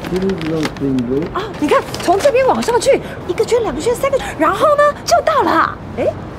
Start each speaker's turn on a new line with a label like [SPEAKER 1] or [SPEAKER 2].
[SPEAKER 1] 啊，你看，从这边往上去，1个圈、2个圈、3个，然后呢就到了。哎，